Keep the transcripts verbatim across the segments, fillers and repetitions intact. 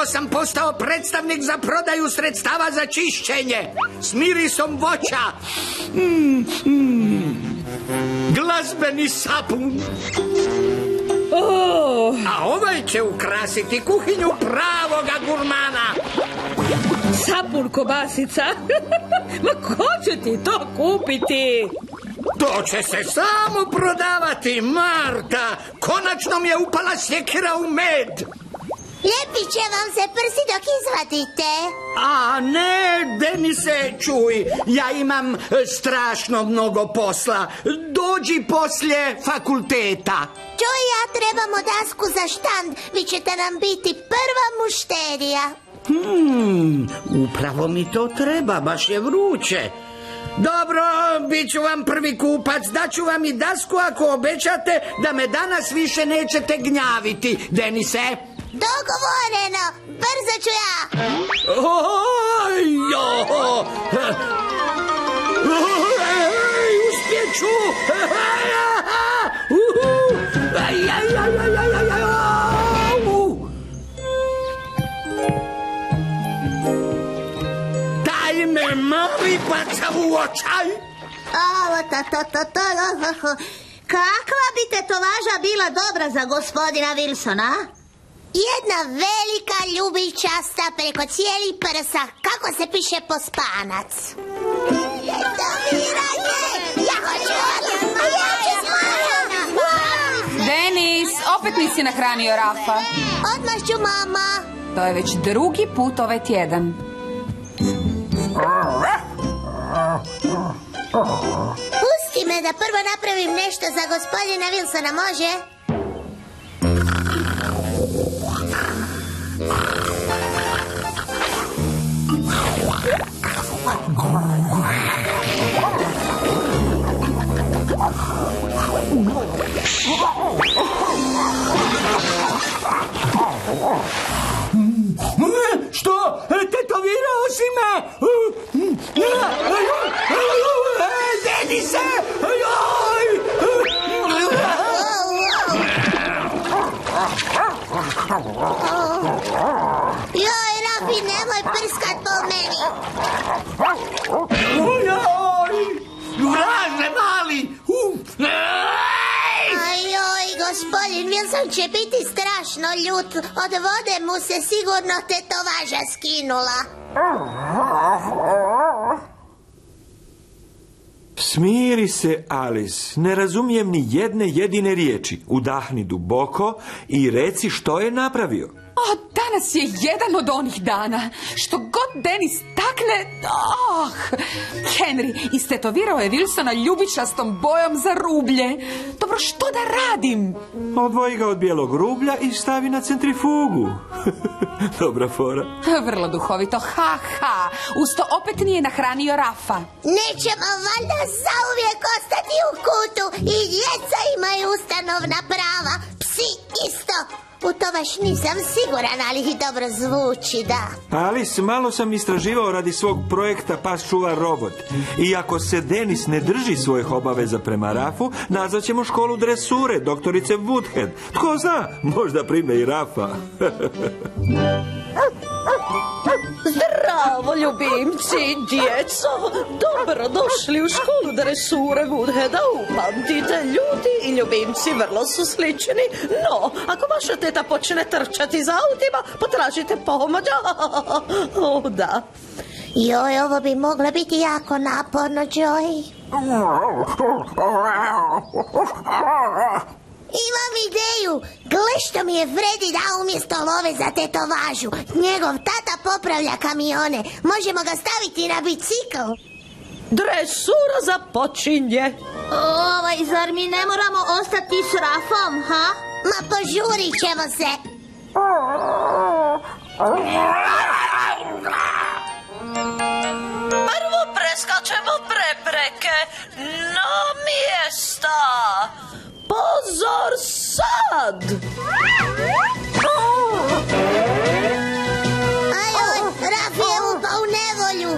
sam postao predstavnik za prodaju sredstava za čišćenje. S mirisom voća. Mm, mm. Glazbeni sapun. Oh. A ovaj će ukrasiti kuhinju pravoga gurmana. Sapun kobasica. Ma ko će ti to kupiti? To će se samo prodavati, Marta. Konačno mi je upala sjekira u med. Lijepi će vam se prsi dok izvadite. A ne, Denise, čuj, ja imam strašno mnogo posla. Dođi poslije fakulteta. Čuj, ja trebamo dasku za štand. Vi ćete nam biti prva mušterija. Hmm, upravo mi to treba, baš je vruće. Dobro, bit ću vam prvi kupac, daću vam i dasku ako obećate da me danas više nećete gnjaviti, Denise. Dogovoreno, brzo ću ja. Oj, jo. Ej, uspjeću. Aj, aj, aj, aj, aj, aj, aj. Daj me mali baca u očaj. Ovo, to, to, to, to. Kakva bi tetovaža bila dobra za gospodina Wilsona? Jedna velika ljubičasta preko cijeli prsa. Kako se piše pospanac? Tetoviranje! Ja hoću odmah! Ja ću odmah! Denis, opet nisi nahranio Rafa. Odmah ću, mama. To je već drugi put ovaj tjedan. Pusti me da prvo napravim nešto za gospodina Wilsona, može? Što? Tetovirao si me? Denise! Joj, Rafi, nemoj prskat po meni. Vraže mali! Ajoj, gospodin Wilson će biti strašno ljut. Od vode mu se sigurno tetovaža skinula. Smiri se, Alice. Ne razumijem ni jedne jedine riječi. Udahni duboko i reci što je napravio. O, danas je jedan od onih dana. Što god Denis takne... Oh! Henry istetovirao je Wilsona ljubičastom bojom za rublje. Dobro, što da radim? Odvoji ga od bijelog rublja i stavi na centrifugu. Dobra fora. Vrlo duhovito, ha, ha. Usto opet nije nahranio Rafa. Nećemo valjda zauvijek ostati u kutu. I djeca imaju ustanovna prava. Psi isto. U to baš nisam siguran, ali i dobro zvuči, da. Alice, malo sam istraživao radi svog projekta Pas čuvar robot. I ako se Denis ne drži svojih obaveza prema Rafu, nazvat ćemo školu dresure, doktorice Woodhead. Tko zna, možda prime i Rafa. Zdravo, ljubimci, djeco. Dobro došli u školu dresure Woodheada. Upamtite, ljudi i ljubimci vrlo su slični. No, ako vaša teta počne trčati za autima, potražite pomoć. O, da. Joj, ovo bi moglo biti jako naporno, Joey. Imam ideju. Gle što mi je Freddy dao umjesto love za tetovažu. Njegov tata popravlja kamione. Možemo ga staviti na bicikl. Dresura započinje. Ovaj, zar mi ne moramo ostati s Rafom, ha? Ma požurit ćemo se. Prvo preskačemo prepreke na mjesta. Pozor sad! Ajoj, Rafi je upao u nevolju.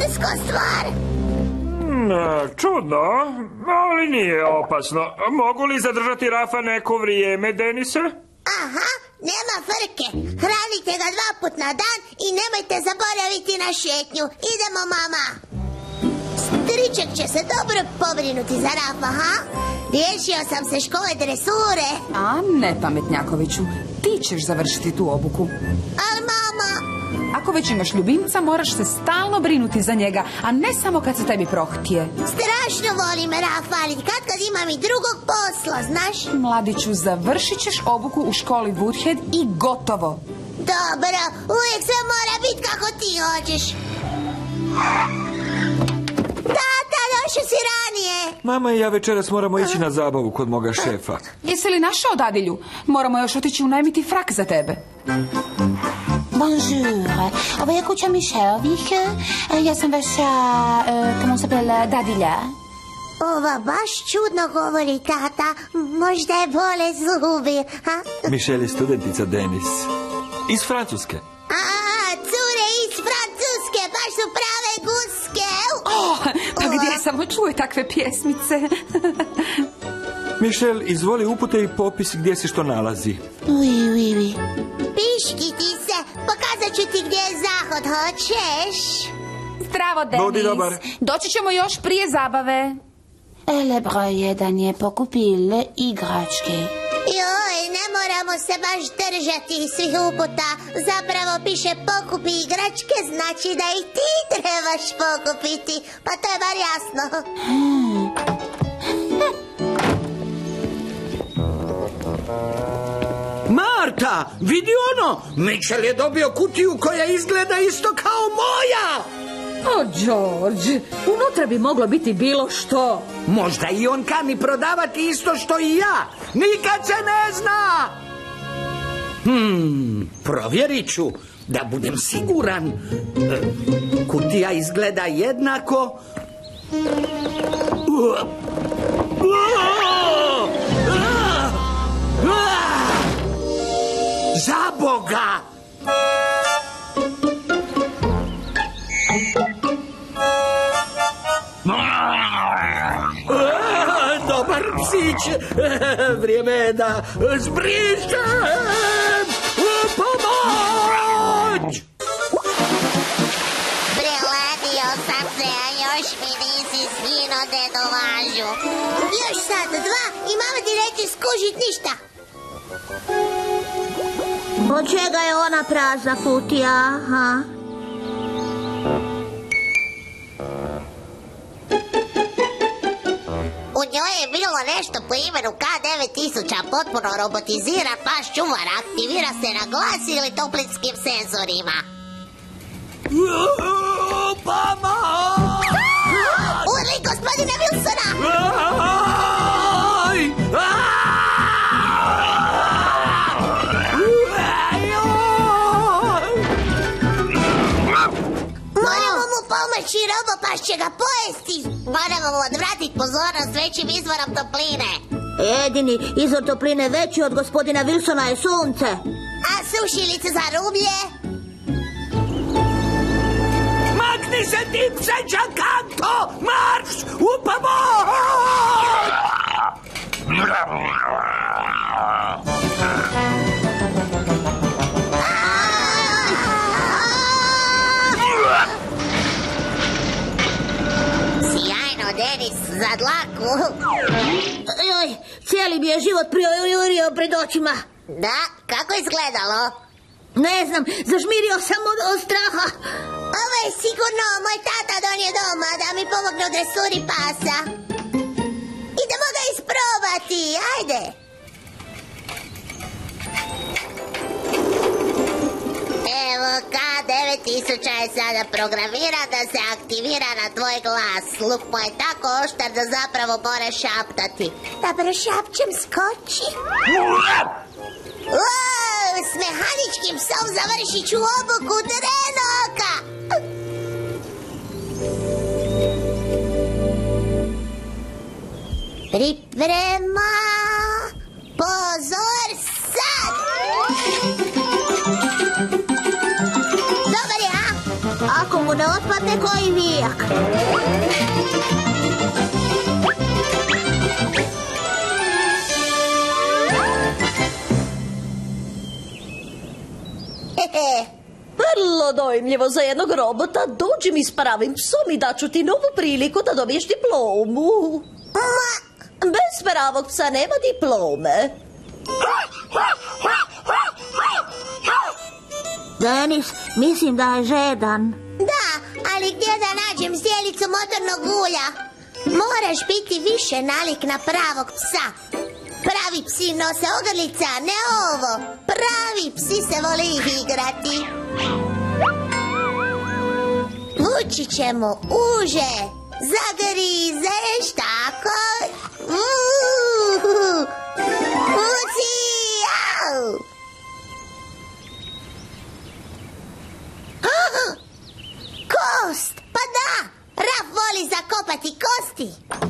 mrsko stvar. No, čudno, ali nije opasno. Mogu li zadržati Rafa neko vrijeme, Denise? Aha, nema frke. Hranite ga dva put na dan i nemojte zaboraviti na šetnju. Idemo, mama. Striček će se dobro pobrinuti za Rafa, ha? Riješio sam se škole dresure. A ne, pametnjakoviću, ti ćeš završiti tu obuku. Ali, mama... Ako već imaš ljubimca, moraš se stalno brinuti za njega, a ne samo kad se tebi prohtije. Strašno volim Rafa, ali kad kad imam i drugog posla, znaš? Mladiću, završit ćeš obuku u školi Woodhead i gotovo. Dobro, uvijek sve mora biti kako ti hoćeš. Tata, došao si ranije. Mama i ja večeras moramo ići na zabavu kod moga šefa. Jesi li našao dadilju? Moramo još otići unajmiti frak za tebe. Bonjour, ovo je kuća Mišeovih. Ja sam vaša, uh, comment s'appelle, dadilja. Ova baš čudno govori, tata. Možda je bole zubi, ha? Michelle je studentica, Denis. Iz Francuske. A, cure iz Francuske, baš su prave guske. Oh, pa gdje samo čuje takve pjesmice? Michelle, izvoli upute i popis gdje se što nalazi. Oui, oui, oui. Piški ti se, pokazat ću ti gdje je zahod, hoćeš? Zdravo, Denis. Budi dobar. Doći ćemo još prije zabave. Ele broj jedan je pokupil igračke. Joj, ne moramo se baš držati svih uputa. Zapravo piše pokupi igračke, znači da i ti trebaš pokupiti. Pa to je bar jasno. Hmm. Marta, vidi ono! Mitchell je dobio kutiju koja izgleda isto kao moja! O, George, unutra bi moglo biti bilo što. Možda i on kani prodavati isto što i ja. Nikad se ne zna! Hmm, provjerit ću, da budem siguran. E, kutija izgleda jednako. Uh, uh, uh, uh, za Boga! Dobar psić, vrijeme je da zbrišem u pomoć! Priletio sam se, a još mi nisi skino detovažu. Još sad dva i mama ti neće skužit ništa. Od čega je ona prazna kutija, ha? U njoj je bilo nešto po imenu K devet tisuća, potpuno robotiziran paš čuvar, aktivira se na glas ili toplinskim senzorima. Pomoć! Urli, gospodine Wilsona! Aj! Moramo mu pomoći, robopaš će ga pojesti. Moramo mu odvratiti pozornost većim izvorom topline. Jedini izvor topline veći od gospodina Wilsona je sunce. A sušilice za rublje? Makni se ti pseća kanto! Marš! U pomoć! Sjajno, Denis, za dlaku. Joj, cijeli mi je život priojurio pred očima. Da, kako je izgledalo? Ne znam, zažmirio sam od, od straha. Ovo je sigurno moj tata donio doma da mi pomogne u dresuri pasa. Idemo ga isprobati, ajde. Evo, K devet tisuća je sada programiran da se aktivira na tvoj glas. Luk mu je tako oštar da zapravo moraš šaptati. Dobro, šapćem, skoči. Wow, s mehaničkim psom završit ću obuku Drenoka. Priprema. Pozor sad. Dobar je, a? Ako mu mu ne otpadne koji vijak. Vrlo dojmljivo za jednog robota. Dođi mi s pravim psom i daću ti novu priliku da dobiješ diplomu. Bez pravog psa nema diplome. Denis, mislim da je žedan. Da, ali gdje da nađem zdjelicu motornog ulja? Moraš biti više nalik na pravog psa. Pravi psi nose ogrlice, a ne ovo. Pravi psi se voli igrati. Vući ćemo uže. Zagrizeš, tako. Uuuu. Vuci, au. Ah, kost, pa da. Raf voli zakopati kosti.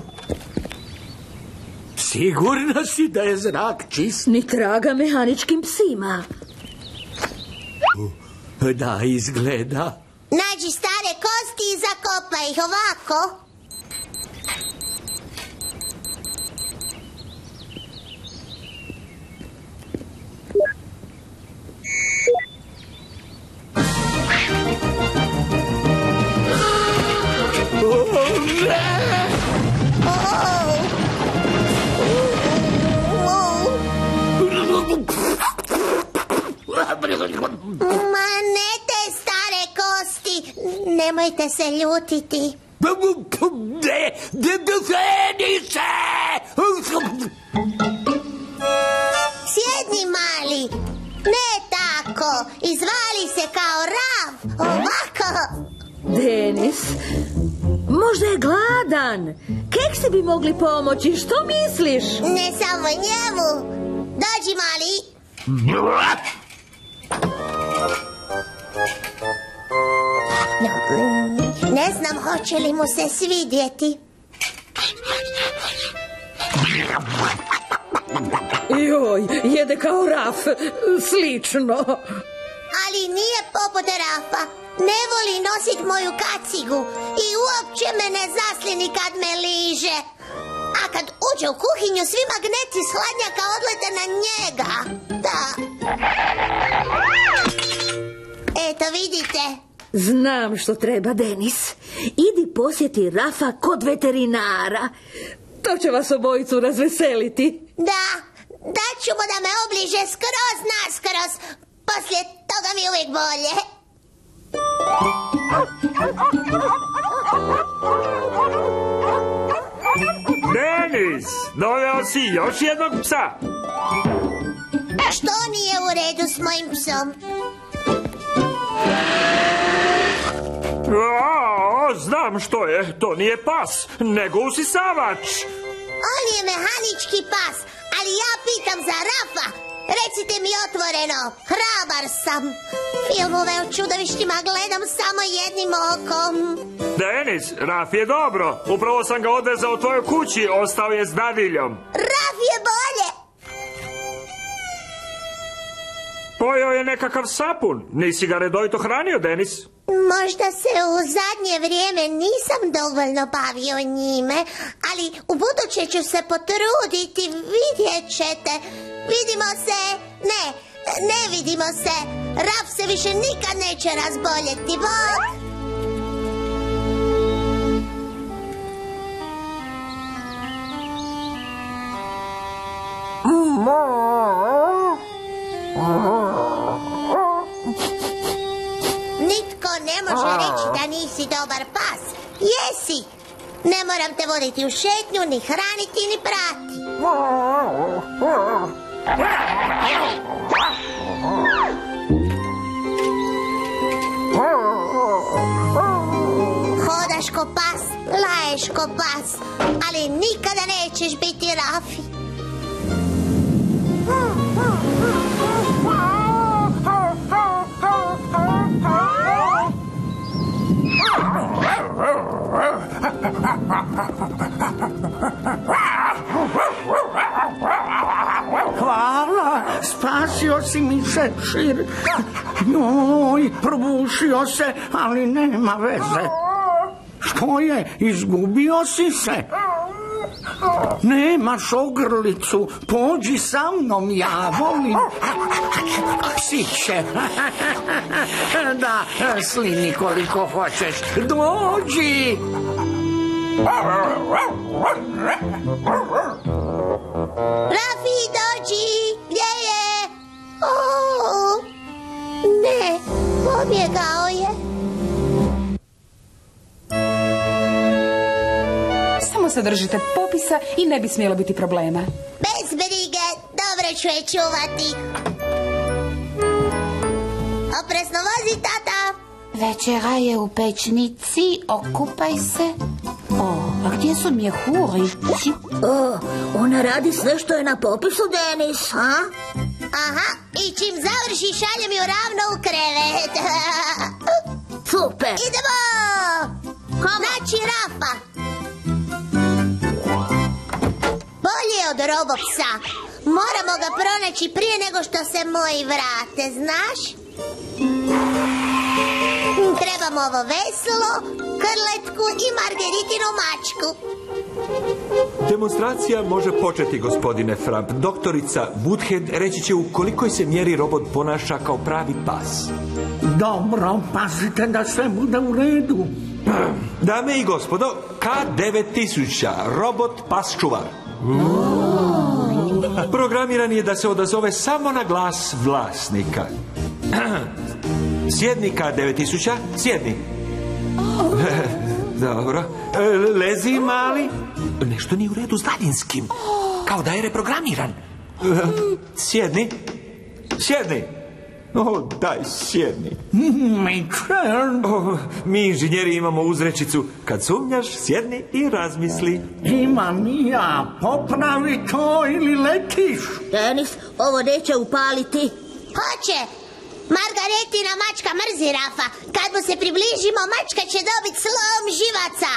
Sigurna si da je zrak čist? Ni traga mehaničkim psima. Da, izgleda. Nađi stare kosti i zakopaj ih ovako. Ma ne te stare kosti, nemojte se ljutiti. De, de, Denise! Sjedni, mali, ne tako, izvali se kao rav, ovako. Denis, možda je gladan. Keksi bi mogli pomoći, što misliš? Ne samo njemu. Dođi, mali. Ne znam hoće li mu se svidjeti. Joj, jede kao Raf, slično. Ali nije poput Rafa. Ne voli nosit moju kacigu i uopće me ne zaslini kad me liže. A kad uđe u kuhinju, svi magneti s hladnjaka odlete na njega. Da. Eto, vidite. Znam što treba, Denis. Idi posjeti Rafa kod veterinara. To će vas obojicu razveseliti. Da, daću mu da me obliže skroz naskroz. Poslije toga mi je uvijek bolje. Denis, doveo si još jednog psa. Što nije u redu s mojim psom? O, znam što je, to nije pas, nego usisavač. On je mehanički pas, ali ja pitam za Rafa. Recite mi otvoreno, hrabar sam. Filmove o čudovištima gledam samo jednim okom. Denis, Raf je dobro. Upravo sam ga odvezao u tvojoj kući, ostao je s dadiljom. Raf je bolje. Pojeo je nekakav sapun. Nisi ga redovito hranio, Denis? Možda se u zadnje vrijeme nisam dovoljno bavio njime, ali u buduće ću se potruditi, vidjet ćete. Vidimo se, ne, ne vidimo se. Raf se više nikad neće razboljeti, bok. Nitko ne može reći da nisi dobar pas. Jesi. Ne moram te voditi u šetnju, ni hraniti, ni prati. Hodaš ko pas, laješ ko pas, ali nikada nećeš biti Rafi. Hvala, spasio si mi šešir. Joj, probušio se, ali nema veze. Što je, izgubio si se? Nemaš ogrlicu, pođi sa mnom, ja volim psiće. Da, slini koliko hoćeš, dođi. Rafi, dođi, gdje je? O, ne, pobjegao je. Samo se držite popisa i ne bi smjelo biti problema. Bez brige, dobro ću je čuvati. Opresno vozi, tata. Večera je u pečnici, okupaj se. O, a gdje su mjehuri? O, ona radi sve što je na popisu, Denis, a? Aha, i čim završi šaljem ju ravno u krevet. Super. Idemo! Naći Rafa. Bolje od robopsa. Moramo ga pronaći prije nego što se moji vrate, znaš? Trebamo ovo veselo, krletku i Margeritinu mačku. Demonstracija može početi, gospodine Framp. Doktorica Woodhead reći će u kolikoj se mjeri robot ponaša kao pravi pas. Dobro, pazite da sve bude u redu. Dame i gospodo, K devet tisuća, robot pas čuvar. Programiran je da se odazove samo na glas vlasnika. Sjedni K devet tisuća, sjedni. Dobro. Lezi, mali. Nešto nije u redu s daljinskim. Kao da je reprogramiran. Sjedni. Sjedni. O, daj, sjedni. Mitchell. O, mi inženjeri imamo uzrečicu. Kad sumnjaš, sjedni i razmisli. Imam i ja. Popravi to ili letiš. Denis, ovo neće upaliti. Hoće. Margaretina mačka mrzi Rafa. Kad mu se približimo, mačka će dobiti slom živaca.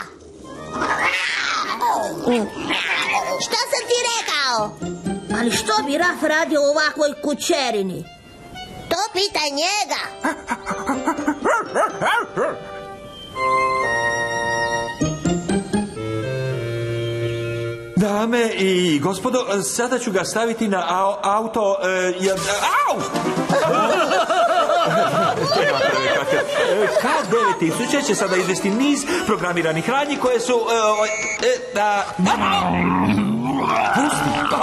Što sam ti rekao? Ali što bi Raf radio u ovakvoj kućerini? To pitaj njega. Dame i gospodo, sada ću ga staviti na au, auto... E, ja, au! K devet tisuća će sada izvesti niz programiranih radnji koje su... E, e, a, pusti!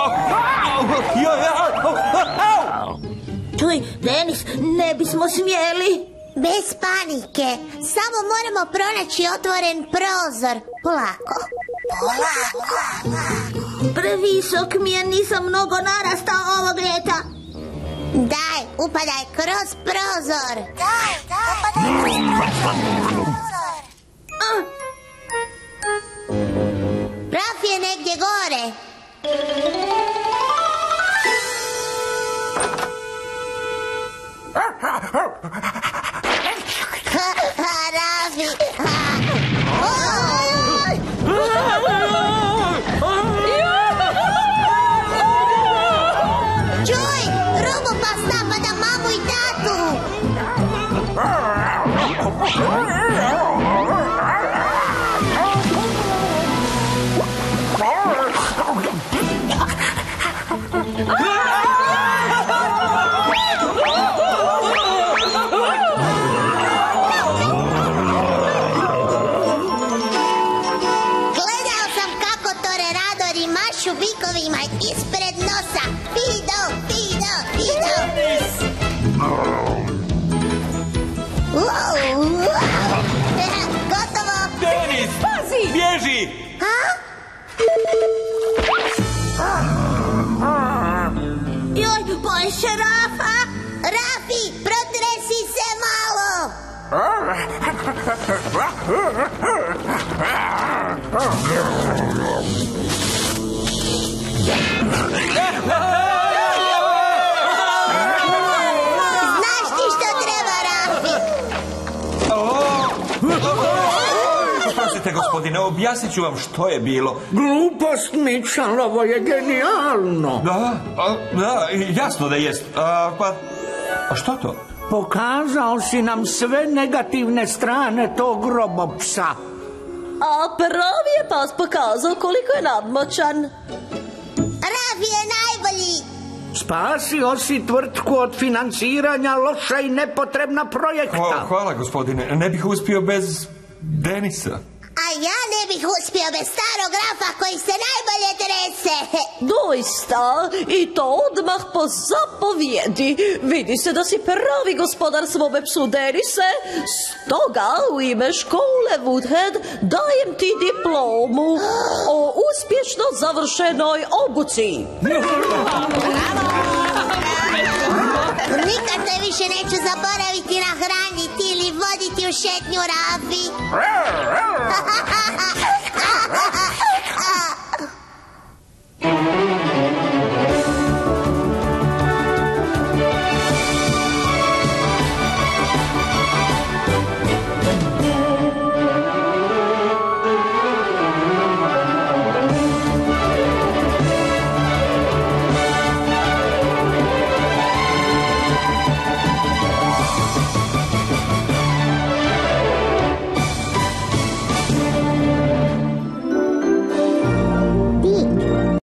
Čuj, Denis, ne bismo smjeli. Bez panike. Samo moramo pronaći otvoren prozor. Polako. Previsok mi je, nisam mnogo narastao ovog ljeta. Daj, upadaj kroz prozor. Daj, daj, upadaj kroz prozor. Raf je negdje gore. Rafi. Čuj, robopas napada mamu i tatu. Gledao sam kako toreradori mašu bikovima ispred nosa. Fido, Fido, Fido. Wow, wow. Gotovo. Denis! Pazi! Bježi! Joj, boj se Rafa. Rafi, protresi se malo. Znaš ti što treba, Rafi? Oprostite, gospodine, objasnit ću vam što je bilo. Glupost, Mitchell, ovo je genijalno. Da, a, da, jasno da jest. A, pa, a što to? pokazao si nam sve negativne strane tog robopsa. A pravi je pas pokazao koliko je nadmoćan. Raf je najbolji. Spasio si tvrtku od financiranja loša i nepotrebna projekta. Hvala, hvala gospodine, ne bih uspio bez Denisa. A ja ne bih uspio bez starog Rafa koji se najbolje trese. Doista, i to odmah po zapovjedi. Vidi se da si pravi gospodar svome psu Denise. Stoga u ime škole Woodhead dajem ti diplomu o uspješno završenoj obuci. Nikad te više neću zaboraviti nahraniti ili voditi u šetnju, Rafi.